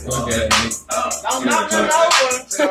Okay. Don't knock it over.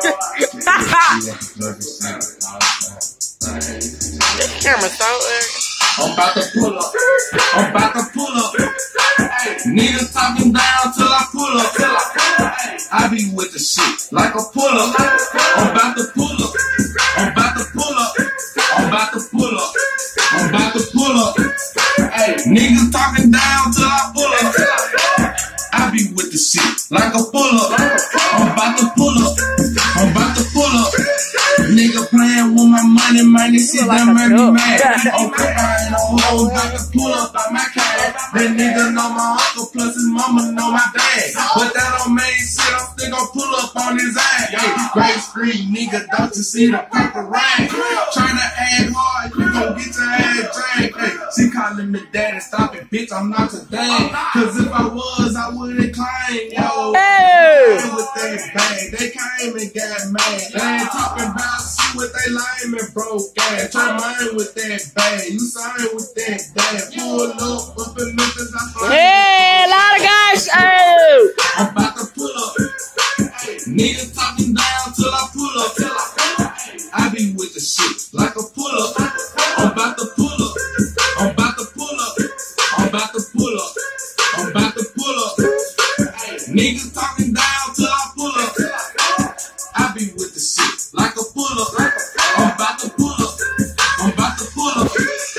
This camera so ugly. I'm about to pull up. I'm about to pull up. Niggas talking down till I pull up. I be with the shit like a pull up. I'm about to pull up. I'm about to pull up. I'm about to pull up. I'm about to pull up. Hey, niggas talking down till I pull up. I be with the shit like a pull up. I'm about to pull up. I'm about to pull up. Nigga playing with my money, man. This shit done make me mad. Okay, I ain't no hoe, about to pull up on my cash. That nigga know my uncle, plus his mama know my dad. But that don't make shit, I'm still gon' pull up on his ass. Hey, Great Street, nigga, don't you see the purple rain? Tryna act hard, you gon' get your ass dragged. Hey, she calling me daddy, stop it, bitch, I'm not today. Cause if I was, I wouldn't claim, yo. Hey! With that bag, they came and got mad. They ain't talking about shit with they lame and broke ass. Try mine with that bag, you sign with that bag. Pull up in Memphis, Hey, a lot of guys. Oh! I'm about to pull up. Niggas talking down till I pull up. I be with the shit like a pull up. I'm about to pull up. I'm about to pull up. I'm about to pull up. I'm about to pull up. Niggas talking down till I pull up. I be with the shit like a pull up. I'm about to pull up. I'm about to pull up.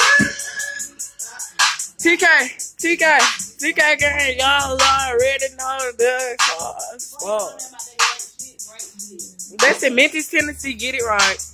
TK gang, y'all already know the cause. That's in Memphis, Tennessee. Get it right.